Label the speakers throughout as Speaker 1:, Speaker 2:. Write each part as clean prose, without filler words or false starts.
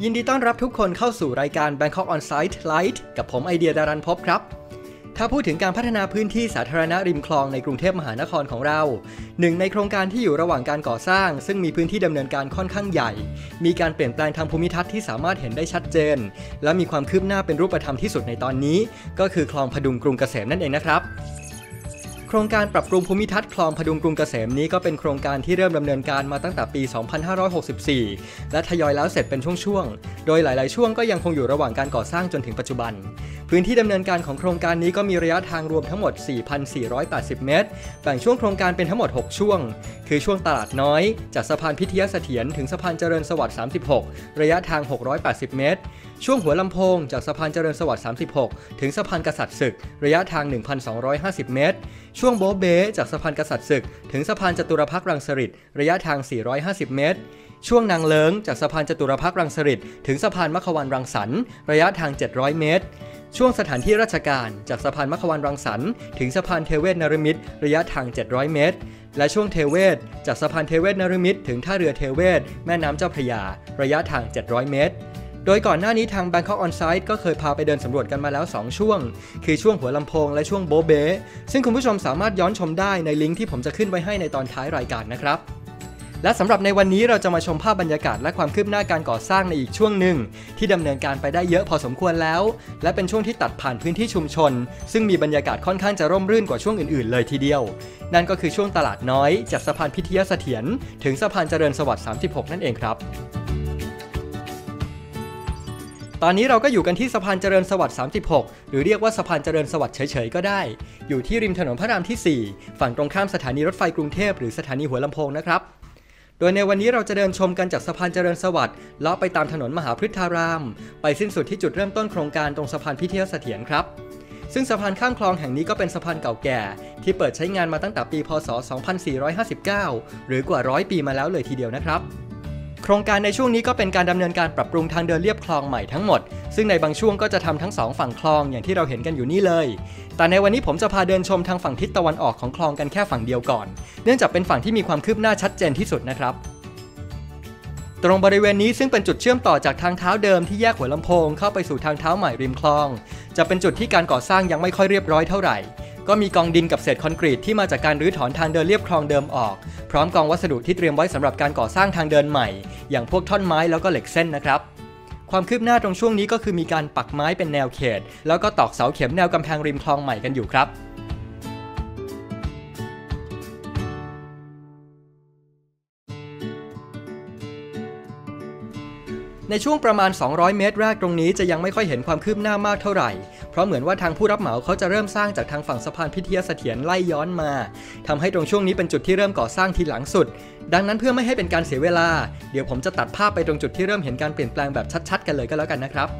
Speaker 1: ยินดีต้อนรับทุกคนเข้าสู่รายการ Bangkok On Site Lite กับผมไอเดียดารันภพครับถ้าพูดถึงการพัฒนาพื้นที่สาธารณะริมคลองในกรุงเทพมหานครของเราหนึ่งในโครงการที่อยู่ระหว่างการก่อสร้างซึ่งมีพื้นที่ดำเนินการค่อนข้างใหญ่มีการเปลี่ยนแปลงทางภูมิทัศน์ที่สามารถเห็นได้ชัดเจนและมีความคืบหน้าเป็นรูปธรรมที่สุดในตอนนี้ก็คือคลองพดุงกรุงเกษมนั่นเองนะครับโครงการปรับปรุงภูมิทัศน์คลองพดุงกรุงเกษมนี้ก็เป็นโครงการที่เริ่มดำเนินการมาตั้งแต่ปี 2564 และทยอยแล้วเสร็จเป็นช่วงๆ โดยหลายๆช่วงก็ยังคงอยู่ระหว่างการก่อสร้างจนถึงปัจจุบันพื้นที่ดำเนินการของโครงการนี้ก็มีระยะทางรวมทั้งหมด 4,480 เมตรแบ่งช่วงโครงการเป็นทั้งหมด 6 ช่วงคือช่วงตลาดน้อยจากสะพานพิทยเสถียรถึงสะพานเจริญสวัสดิ์ 36 ระยะทาง 680 เมตรช่วงหัวลำโพงจากสะพานเจริญสวัสดิ์ 36 ถึงสะพานกษัตริย์ศึกระยะทาง 1,250 เมตรช่วงโบเบ้จากสะพานกษัตริย์ศึกถึงสะพานจตุรพักษ์รังสฤษฎ์ระยะทาง 450 เมตรช่วงนางเลิ้งจากสะพานจตุรพักษ์รังสฤษฎ์ถึงสะพานมัขวันรังสรรค์ระยะทาง 700 เมตรช่วงสถานที่ราชการจากสะพานมัขวันรังสรรค์ถึงสะพานเทเวศนฤมิตรระยะทาง 700 เมตรและช่วงเทเวศจากสะพานเทเวศนฤมิตรถึงท่าเรือเทเวศแม่น้ำเจ้าพระยาระยะทาง 700 เมตรโดยก่อนหน้านี้ทาง Bangkok On Site ก็เคยพาไปเดินสำรวจกันมาแล้ว2ช่วงคือช่วงหัวลำโพงและช่วงโบเบ้ซึ่งคุณผู้ชมสามารถย้อนชมได้ในลิงก์ที่ผมจะขึ้นไว้ให้ในตอนท้ายรายการนะครับและสำหรับในวันนี้เราจะมาชมภาพบรรยากาศและความคืบหน้าการก่อสร้างในอีกช่วงหนึ่งที่ดำเนินการไปได้เยอะพอสมควรแล้วและเป็นช่วงที่ตัดผ่านพื้นที่ชุมชนซึ่งมีบรรยากาศค่อนข้างจะร่มรื่นกว่าช่วงอื่นๆเลยทีเดียวนั่นก็คือช่วงตลาดน้อยจากสะพานพิทยเสถียรถึงสะพานเจริญสวัสดิ์ 36 นั่นเองครับตอนนี้เราก็อยู่กันที่สะพานเจริญสวัสดิ์ 36 หรือเรียกว่าสะพานเจริญสวัสดิ์เฉยๆก็ได้อยู่ที่ริมถนนพระรามที่ 4 ฝั่งตรงข้ามสถานีรถไฟกรุงเทพหรือสถานีหัวลำโพงนะครับโดยในวันนี้เราจะเดินชมกันจากสะพานเจริญสวัสดิ์เลาะไปตามถนนมหาพฤทธารามไปสิ้นสุดที่จุดเริ่มต้นโครงการตรงสะพานพิทยเสถียรครับซึ่งสะพานข้ามคลองแห่งนี้ก็เป็นสะพานเก่าแก่ที่เปิดใช้งานมาตั้งแต่ปีพ.ศ. 2459 หรือกว่า100 ปีมาแล้วเลยทีเดียวนะครับโครงการในช่วงนี้ก็เป็นการดำเนินการปรับปรุงทางเดินเลียบคลองใหม่ทั้งหมดซึ่งในบางช่วงก็จะทำทั้ง2ฝั่งคลองอย่างที่เราเห็นกันอยู่นี่เลยแต่ในวันนี้ผมจะพาเดินชมทางฝั่งทิศตะวันออกของคลองกันแค่ฝั่งเดียวก่อนเนื่องจากเป็นฝั่งที่มีความคืบหน้าชัดเจนที่สุดนะครับตรงบริเวณนี้ซึ่งเป็นจุดเชื่อมต่อจากทางเท้าเดิมที่แยกหัวลำโพงเข้าไปสู่ทางเท้าใหม่ริมคลองจะเป็นจุดที่การก่อสร้างยังไม่ค่อยเรียบร้อยเท่าไหร่ก็มีกองดินกับเศษคอนกรีตที่มาจากการรื้อถอนทางเดินเลียบคลองเดิมออกพร้อมกองวัสดุที่เตรียมไว้สำหรับการก่อสร้างทางเดินใหม่อย่างพวกท่อนไม้แล้วก็เหล็กเส้นนะครับความคืบหน้าตรงช่วงนี้ก็คือมีการปักไม้เป็นแนวเขตแล้วก็ตอกเสาเข็มแนวกำแพงริมคลองใหม่กันอยู่ครับในช่วงประมาณ200 เมตรแรกตรงนี้จะยังไม่ค่อยเห็นความคืบหน้ามากเท่าไหร่เพราะเหมือนว่าทางผู้รับเหมาเขาจะเริ่มสร้างจากทางฝั่งสะพานพิทยเสถียรไล่ย้อนมาทำให้ตรงช่วงนี้เป็นจุดที่เริ่มก่อสร้างทีหลังสุดดังนั้นเพื่อไม่ให้เป็นการเสียเวลาเดี๋ยวผมจะตัดภาพไปตรงจุดที่เริ่มเห็นการเปลี่ยนแปลงแบบชัดๆกันเลยก็แล้วกันนะครับ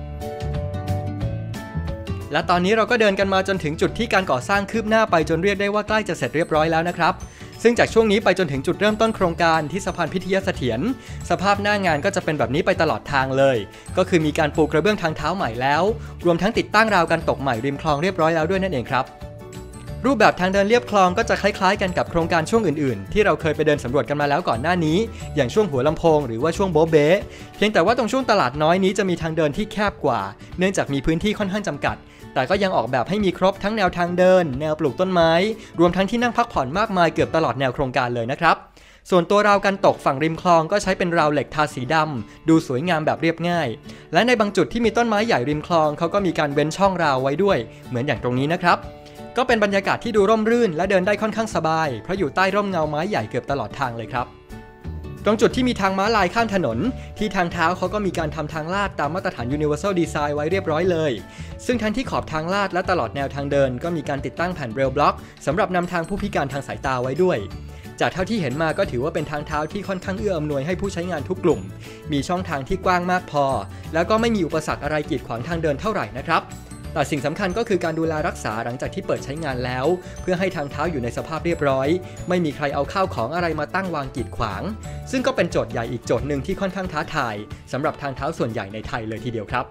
Speaker 1: และตอนนี้เราก็เดินกันมาจนถึงจุดที่การก่อสร้างคืบหน้าไปจนเรียกได้ว่าใกล้จะเสร็จเรียบร้อยแล้วนะครับซึ่งจากช่วงนี้ไปจนถึงจุดเริ่มต้นโครงการที่สะพานพิทยเสถียรสภาพหน้างานก็จะเป็นแบบนี้ไปตลอดทางเลยก็คือมีการปูกระเบื้องทางเท้าใหม่แล้วรวมทั้งติดตั้งราวกันตกใหม่ริมคลองเรียบร้อยแล้วด้วยนั่นเองครับรูปแบบทางเดินเลียบคลองก็จะคล้ายๆกันกับโครงการช่วงอื่นๆที่เราเคยไปเดินสำรวจกันมาแล้วก่อนหน้านี้อย่างช่วงหัวลำโพงหรือว่าช่วงโบเบ้เพียงแต่ว่าตรงช่วงตลาดน้อยนี้จะมีทางเดินที่แคบกว่าเนื่องจากมีพื้นที่ค่อนข้างจำกัดแต่ก็ยังออกแบบให้มีครบทั้งแนวทางเดินแนวปลูกต้นไม้รวมทั้งที่นั่งพักผ่อนมากมายเกือบตลอดแนวโครงการเลยนะครับส่วนตัวราวกันตกฝั่งริมคลองก็ใช้เป็นราวเหล็กทาสีดำดูสวยงามแบบเรียบง่ายและในบางจุดที่มีต้นไม้ใหญ่ริมคลองเขาก็มีการเว้นช่องราวไว้ด้วยเหมือนอย่างตรงนี้นะครับก็เป็นบรรยากาศที่ดูร่มรื่นและเดินได้ค่อนข้างสบายเพราะอยู่ใต้ร่มเงาไม้ใหญ่เกือบตลอดทางเลยครับตรงจุดที่มีทางม้าลายข้ามถนนที่ทางเท้าเขาก็มีการทำทางลาดตามมาตรฐาน Universal Design ไว้เรียบร้อยเลยซึ่งทั้งที่ขอบทางลาดและตลอดแนวทางเดินก็มีการติดตั้งแผ่นเบรลบล็อกสำหรับนำทางผู้พิการทางสายตาไว้ด้วยจากเท่าที่เห็นมาก็ถือว่าเป็นทางเท้าที่ค่อนข้างเอื้ออำนวยให้ผู้ใช้งานทุกกลุ่มมีช่องทางที่กว้างมากพอแล้วก็ไม่มีอุปสรรคอะไรกีดขวางทางเดินเท่าไหร่นะครับแต่สิ่งสำคัญก็คือการดูแลรักษาหลังจากที่เปิดใช้งานแล้วเพื่อให้ทางเท้าอยู่ในสภาพเรียบร้อยไม่มีใครเอาข้าวของอะไรมาตั้งวางกีดขวางซึ่งก็เป็นโจทย์ใหญ่อีกโจทย์หนึ่งที่ค่อนข้างท้าทายสำหรับทางเท้าส่วนใหญ่ในไทยเลยทีเดียวครับ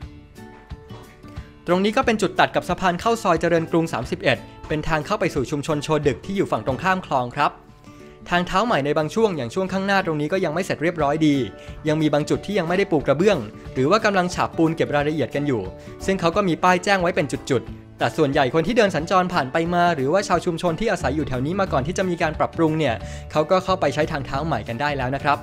Speaker 1: ตรงนี้ก็เป็นจุดตัดกับสะพานเข้าซอยเจริญกรุง 31เป็นทางเข้าไปสู่ชุมชนโชดึกที่อยู่ฝั่งตรงข้ามคลองครับทางเท้าใหม่ในบางช่วงอย่างช่วงข้างหน้าตรงนี้ก็ยังไม่เสร็จเรียบร้อยดียังมีบางจุดที่ยังไม่ได้ปูกระเบื้องหรือว่ากำลังฉาบปูนเก็บรายละเอียดกันอยู่ซึ่งเขาก็มีป้ายแจ้งไว้เป็นจุดๆแต่ส่วนใหญ่คนที่เดินสัญจรผ่านไปมาหรือว่าชาวชุมชนที่อาศัยอยู่แถวนี้มาก่อนที่จะมีการปรับปรุงเนี่ยเขาก็เข้าไปใช้ทางเท้าใหม่กันได้แล้วนะครับ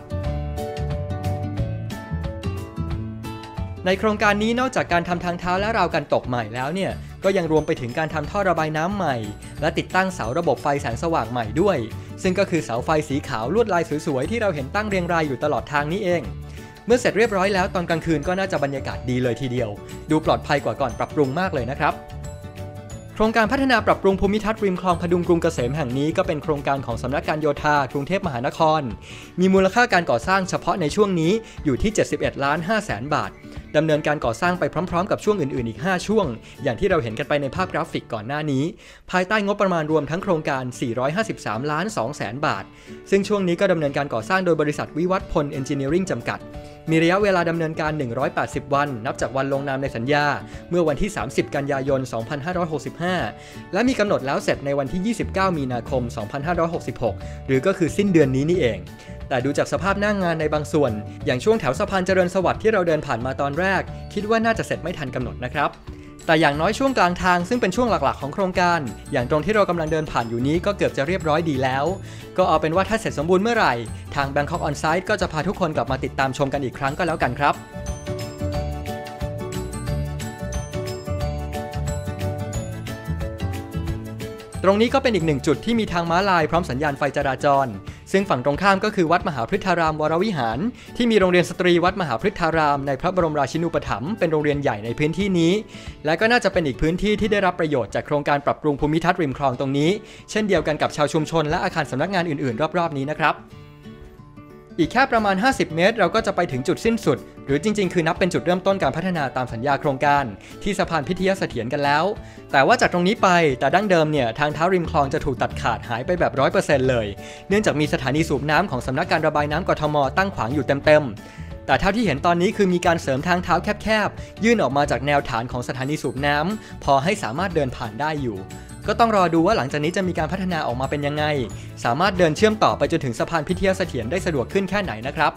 Speaker 1: ในโครงการนี้นอกจากการทำทางเท้าและราวกันตกใหม่แล้วเนี่ยก็ยังรวมไปถึงการทำท่อระบายน้ำใหม่และติดตั้งเสาระบบไฟแสงสว่างใหม่ด้วยซึ่งก็คือเสาไฟสีขาวลวดลายสวยๆที่เราเห็นตั้งเรียงรายอยู่ตลอดทางนี้เองเมื่อเสร็จเรียบร้อยแล้วตอนกลางคืนก็น่าจะบรรยากาศดีเลยทีเดียวดูปลอดภัยกว่าก่อนปรับปรุงมากเลยนะครับโครงการพัฒนาปรับปรุงภูมิทัศน์ริมคลองพดุงกรุงเกษมแห่งนี้ก็เป็นโครงการของสำนักการโยธากรุงเทพมหานครมีมูลค่าการก่อสร้างเฉพาะในช่วงนี้อยู่ที่ 71,500,000 บาทดำเนินการก่อสร้างไปพร้อมๆกับช่วงอื่นๆอีก5ช่วงอย่างที่เราเห็นกันไปในภาพกราฟิกก่อนหน้านี้ภายใต้งบประมาณรวมทั้งโครงการ 453,200,000 บาทซึ่งช่วงนี้ก็ดำเนินการก่อสร้างโดยบริษัทวิวัฒน์พลเอนจิเนียริ่งจำกัดมีระยะเวลาดำเนินการ180วันนับจากวันลงนามในสัญญาเมื่อวันที่30กันยายน2565และมีกำหนดแล้วเสร็จในวันที่29มีนาคม2566หรือก็คือสิ้นเดือนนี้นี่เองแต่ดูจากสภาพหน้างานในบางส่วนอย่างช่วงแถวสะพานเจริญสวัสดิ์ที่เราเดินผ่านมาตอนแรกคิดว่าน่าจะเสร็จไม่ทันกำหนดนะครับแต่อย่างน้อยช่วงกลางทางซึ่งเป็นช่วงหลักๆของโครงการอย่างตรงที่เรากำลังเดินผ่านอยู่นี้ก็เกือบจะเรียบร้อยดีแล้วก็เอาเป็นว่าถ้าเสร็จสมบูรณ์เมื่อไหร่ทาง Bangkok On-site ก็จะพาทุกคนกลับมาติดตามชมกันอีกครั้งก็แล้วกันครับตรงนี้ก็เป็นอีกหนึ่งจุดที่มีทางม้าลายพร้อมสัญญาณไฟจราจรซึ่งฝั่งตรงข้ามก็คือวัดมหาพฤทธารามวรวิหารที่มีโรงเรียนสตรีวัดมหาพฤทธารามในพระบรมราชินูปถัมภ์เป็นโรงเรียนใหญ่ในพื้นที่นี้และก็น่าจะเป็นอีกพื้นที่ที่ได้รับประโยชน์จากโครงการปรับปรุงภูมิทัศน์ริมคลองตรงนี้เช่นเดียวกันกับชาวชุมชนและอาคารสำนักงานอื่นๆรอบๆนี้นะครับอีกแค่ประมาณ50เมตรเราก็จะไปถึงจุดสิ้นสุดหรือจริงๆคือนับเป็นจุดเริ่มต้นการพัฒนาตามสัญญาโครงการที่สะพานพิทยเสถียรกันแล้วแต่ว่าจากตรงนี้ไปแต่ดั้งเดิมเนี่ยทางเท้าริมคลองจะถูกตัดขาดหายไปแบบ 100% เลยเนื่องจากมีสถานีสูบน้ำของสำนักการระบายน้ำกทมตั้งขวางอยู่เต็มๆแต่เท่าที่เห็นตอนนี้คือมีการเสริมทางเท้าแคบๆยื่นออกมาจากแนวฐานของสถานีสูบน้ำพอให้สามารถเดินผ่านได้อยู่ก็ต้องรอดูว่าหลังจากนี้จะมีการพัฒนาออกมาเป็นยังไงสามารถเดินเชื่อมต่อไปจนถึงสะพานพิทยเสถียรได้สะดวกขึ้นแค่ไหนนะครับ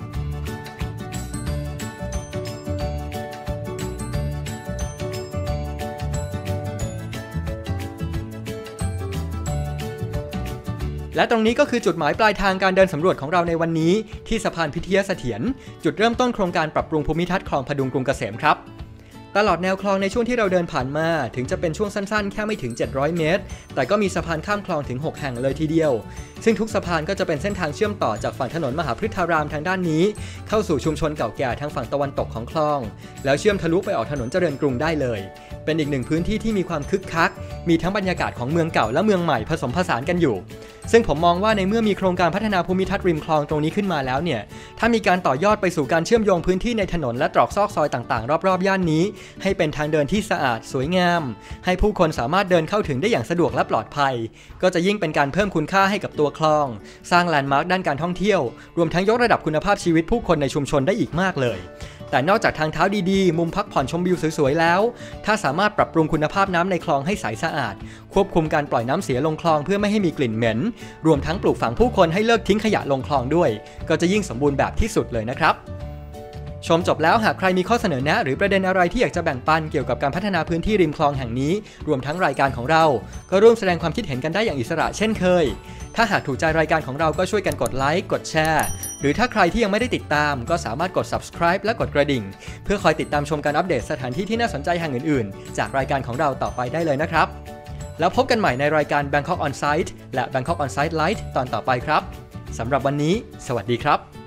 Speaker 1: และตรงนี้ก็คือจุดหมายปลายทางการเดินสำรวจของเราในวันนี้ที่สะพานพิทยเสถียรจุดเริ่มต้นโครงการปรับปรุงภูมิทัศน์คลองพดุงกรุงเกษมครับตลอดแนวคลองในช่วงที่เราเดินผ่านมาถึงจะเป็นช่วงสั้นๆแค่ไม่ถึง700เมตรแต่ก็มีสะพานข้ามคลองถึง6แห่งเลยทีเดียวซึ่งทุกสะพานก็จะเป็นเส้นทางเชื่อมต่อจากฝั่งถนนมหาพฤทธารามทางด้านนี้เข้าสู่ชุมชนเก่าแก่ทางฝั่งตะวันตกของคลองแล้วเชื่อมทะลุไปออกถนนเจริญกรุงได้เลยเป็นอีกหนึ่งพื้นที่ที่มีความคึกคักมีทั้งบรรยากาศของเมืองเก่าและเมืองใหม่ผสมผสานกันอยู่ซึ่งผมมองว่าในเมื่อมีโครงการพัฒนาภูมิทัศน์ริมคลองตรงนี้ขึ้นมาแล้วเนี่ยถ้ามีการต่อยอดไปสู่การเชื่อมโยงพื้นที่ในถนนและตรอกซอกซอยต่างๆรอบๆย่านนี้ให้เป็นทางเดินที่สะอาดสวยงามให้ผู้คนสามารถเดินเข้าถึงได้อย่างสะดวกและปลอดภัยก็จะยิ่งเป็นการเพิ่มคุณค่าให้กับตัวคลองสร้างแลนด์มาร์คด้านการท่องเที่ยวรวมทั้งยกระดับคุณภาพชีวิตผู้คนในชุมชนได้อีกมากเลยแต่นอกจากทางเท้าดีๆมุมพักผ่อนชมวิวสวยๆแล้วถ้าสามารถปรับปรุงคุณภาพน้ำในคลองให้ใสสะอาดควบคุมการปล่อยน้ำเสียลงคลองเพื่อไม่ให้มีกลิ่นเหม็นรวมทั้งปลูกฝังผู้คนให้เลิกทิ้งขยะลงคลองด้วยก็จะยิ่งสมบูรณ์แบบที่สุดเลยนะครับชมจบแล้วหากใครมีข้อเสนอแนะหรือประเด็นอะไรที่อยากจะแบ่งปันเกี่ยวกับการพัฒนาพื้นที่ริมคลองแห่งนี้รวมทั้งรายการของเราก็ร่วมแสดงความคิดเห็นกันได้อย่างอิสระเช่นเคยถ้าหากถูกใจรายการของเราก็ช่วยกันกดไลค์กดแชร์หรือถ้าใครที่ยังไม่ได้ติดตามก็สามารถกด subscribe และกดกระดิ่งเพื่อคอยติดตามชมการอัปเดตสถานที่ที่น่าสนใจแห่งอื่นๆจากรายการของเราต่อไปได้เลยนะครับแล้วพบกันใหม่ในรายการ Bangkok On-site และ Bangkok On-site Lite ตอนต่อไปครับสำหรับวันนี้สวัสดีครับ